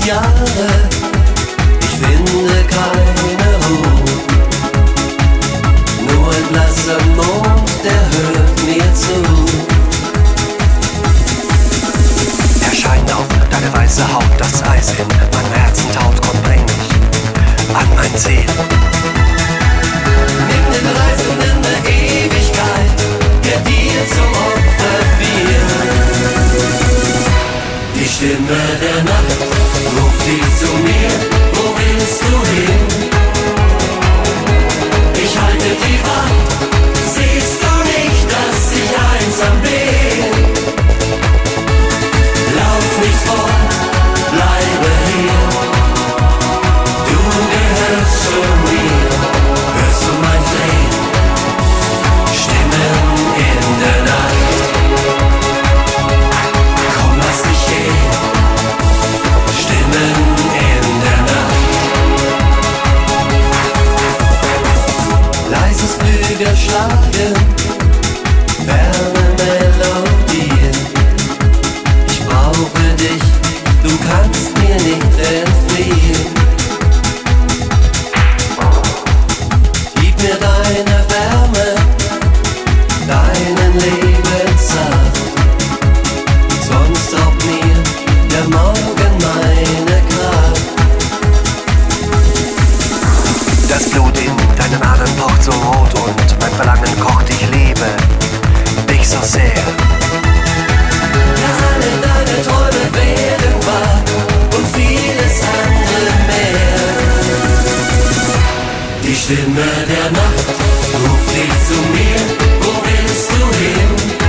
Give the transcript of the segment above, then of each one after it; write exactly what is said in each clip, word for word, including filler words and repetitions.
Jahre, ich finde keine Ruhe. Nur ein blasser Mond, der hört mir zu. Erscheint auf deine weiße Haut das Eis in meinem Herzen taut. Komm, bring mich an mein Ziel. Nimm den Reisenden der Ewigkeit, der dir zum Opfer fiel. Die Stimme der Nacht ruft dich zu mir, wo willst du hin? Ich halte die Wacht, siehst du nicht, dass ich einsam bin? Lauf nicht fort, bleibe hier, du gehörst zu mir. Hörst du mein Flehen, Stimmen in der Nacht? Komm, lass dich gehen, Stimmen in der Nacht. Leises Flügelschlagen, ferne Melodien. Ich brauche dich, du kannst mir nicht entfliehen. Gib mir deine Wärme, deinen Lebenssaft, sonst raubt mir der Morgen meine Kraft. Das Blut in deinen Adern pocht so rot und mein Verlangen kocht. Ich liebe dich so sehr. Ja, alle deine Träume werden wahr und vieles andere mehr. Die Stimme der Nacht ruft dich zu mir, wo willst du hin?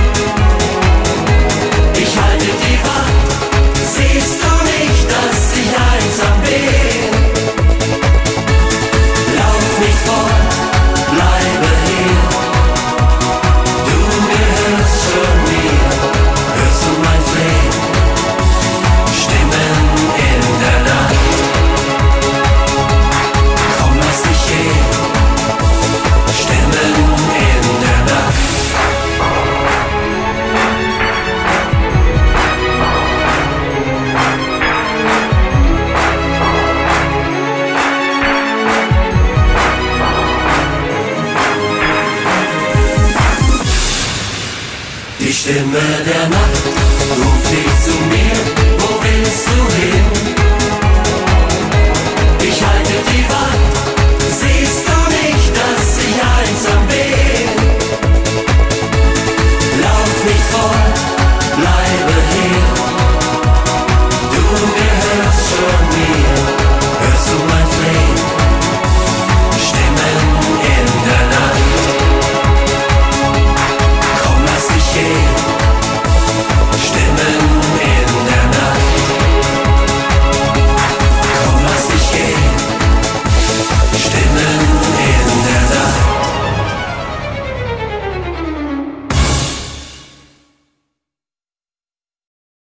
Ich halte die Wacht, siehst du nicht, dass ich einsam bin? Lauf nicht fort, bleibe hier, du gehörst zu mir. Hörst du mein Flehen, Stimmen in der Nacht? Komm, lass dich gehen, Stimmen in der Nacht. Die Stimme der Nacht